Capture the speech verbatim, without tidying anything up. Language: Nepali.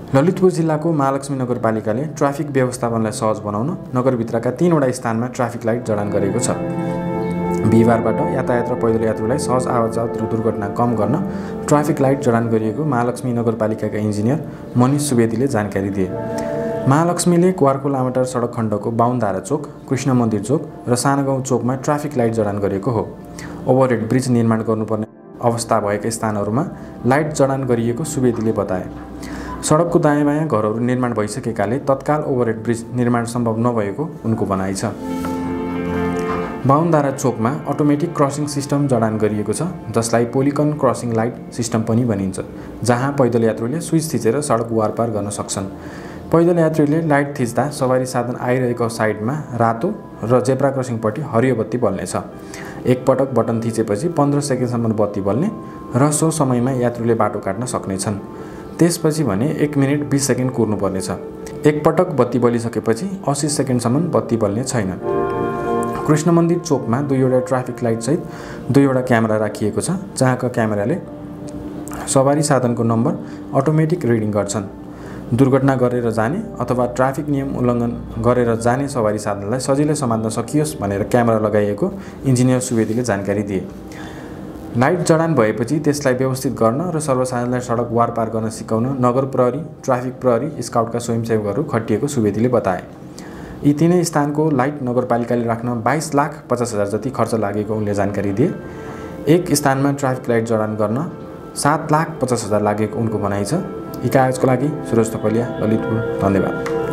ललितपुर जिल्लाको महालक्ष्मी नगरपालिकाले ट्राफिक व्यवस्थापनलाई सहज बनाउन नगरभित्रका तीनवटा स्थानमा ट्राफिक लाइट जडान गरेको छ। बिहिबारबाट यातायात र पैदल यात्रुलाई सहज आवाजावत र दुर्घटना कम गर्न ट्राफिक लाइट जडान गरिएको महालक्ष्मी नगरपालिकाका इन्जिनियर मनिष सुवेदीले जानकारी दिए। महालक्ष्मीले क्वार्को लामाटार सडक खण्डको बाहुनधारा चोक, कृष्ण मन्दिर चोक र सानगाउँ चोकमा ट्राफिक लाइट जडान गरिएको हो। ओभरहेड ब्रिज निर्माण गर्नुपर्ने अवस्था भएका स्थानहरूमा लाइट जडान गरिएको सुवेदीले बताए। सडकको दायाँ बायाँ घरहरू निर्माण भइसकेकाले तत्काल ओभरहेड ब्रिज निर्माण सम्भव नभएको उनको भनाइ छ। बाहुनधारा चोकमा अटोमेटिक क्रसिङ सिस्टम जडान गरिएको छ, जसलाई पोलिकन क्रसिङ लाइट सिस्टम पनि भनिन्छ, जहाँ पैदल यात्रुले स्विच थिचेर सडक वारपार गर्न सक्छन्। पैदल यात्रुले लाइट थिच्दा सवारी साधन आइरहेको साइडमा रातो र जेब्रा क्रसिङपट्टि हरियो बत्ती बल्नेछ। एकपटक बटन थिचेपछि पन्ध्र सेकेन्डसम्म बत्ती बल्ने र सो समयमा यात्रुले बाटो काट्न सक्नेछन्। त्यसपछि भने एक मिनट बिस सेकेन्ड कुर्नुपर्नेछ। एकपटक बत्ती बलिसकेपछि अस्सी सेकेन्डसम्म बत्ती बल्ने छैन। कृष्ण मन्दिर चोकमा दुईवटा ट्राफिक लाइट सहित दुईवटा क्यामेरा राखिएको छ, जहाँका क्यामेराले सवारी साधनको नम्बर अटोमेटिक रिडिङ गर्छन्। दुर्घटना गरेर जाने अथवा ट्राफिक नियम उल्लङ्घन गरेर जाने सवारी साधनलाई सजिलै समात्न सकियोस् भनेर क्यामेरा लगाइएको इन्जिनियर सुवेदीले जानकारी दिए। लाइट जडान भएपछि त्यसलाई व्यवस्थित गर्न र सर्वसाधारणलाई सडक वारपार गर्न सिकाउन नगर प्रहरी, ट्राफिक प्रहरी, स्काउटका स्वयंसेवकहरू खटिएको सुवेदीले बताए। यी तीनै स्थानको लाइट नगरपालिकाले राख्न बाइस लाख पचास हजार जति खर्च लागेको उनले जानकारी दिए। एक स्थानमा ट्राफिक लाइट जडान गर्न सात लाख पचास हजार लागेको उनको भनाइ छ। यी कागजको लागि सुरज थपलिया, ललितपुर। धन्यवाद।